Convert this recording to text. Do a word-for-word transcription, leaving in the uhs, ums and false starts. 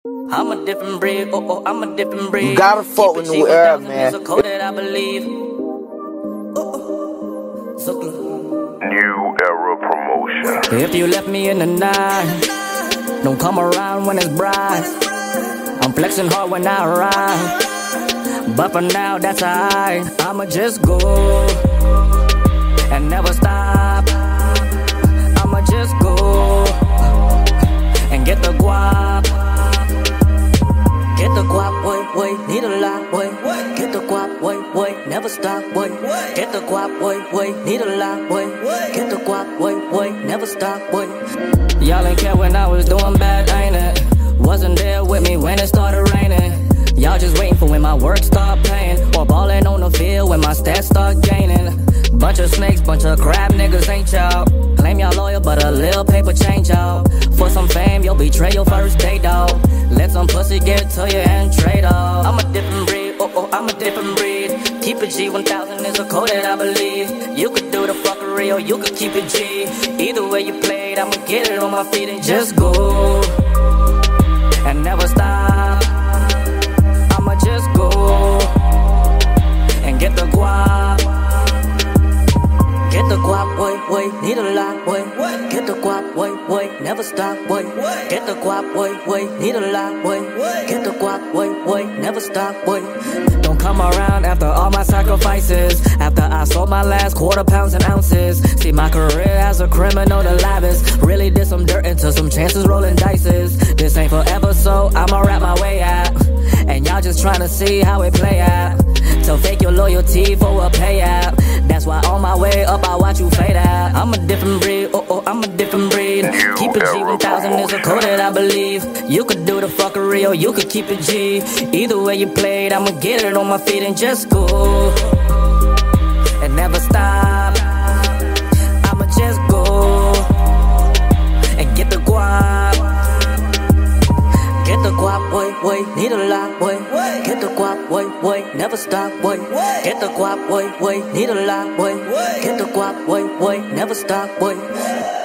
I'm a different breed, oh oh, I'm a different breed. You gotta fuck with New Era, man. It's a code that I believe. New Era promotion. If you left me in the night, don't come around when it's bright. I'm flexing hard when I ride, but for now that's alright. I'ma just go and never stop. I'ma just go and get the guap. Get the guap, boy, boy, need a lot, boy. Get the guap, boy, boy, never stop, boy. Get the guap, boy, boy, need a lot, boy. Get the guap, boy, boy, never stop, boy. Y'all ain't care when I was doing bad, ain't it? Wasn't there with me when it started raining. Y'all just waiting for when my work start paying, or balling on the field when my stats start gaining. Bunch of snakes, bunch of crab niggas, ain't y'all? Claim y'all loyal, but a little paper change y'all. For some fame, you'll betray your first date, dawg. Let some pussy get to you and trade off. I'm a different breed, oh oh, I'm a different breed. Keep it G one thousand is a code that I believe. You could do the fuckery or you could keep it G. Either way you played, I'ma get it on my feet and just go and never stop. I'ma just go and get the guap. Get the guap, boy, boy, need a lot, boy. Get the guap, boy, boy, never stop, boy. Get the guap, boy, boy, need a lot, boy. Get the guap, boy, boy, never stop, boy. Don't come around after all my sacrifices. After I sold my last quarter pounds and ounces. See my career as a criminal, the livest. Really did some dirt into some chances, rolling dices. This ain't forever, so I'ma rap my way out. And y'all just tryna see how it play out. So fake your loyalty for a payout. That's why on my way up I watch you fade out. I'm a different breed, oh oh, I'm a different breed. Keep it G one thousand is a code that I believe. You could do the fuckery or you could keep it G. Either way you played, I'ma get it on my feet and just go and never stop. I'ma just go and get the guap. Get the guap, boy, boy, need a lot, boy. Get the guap, boy, boy, never stop, boy. Get the guap, boy, boy, need a lot, boy. Get the guap, boy, boy, never stop, boy.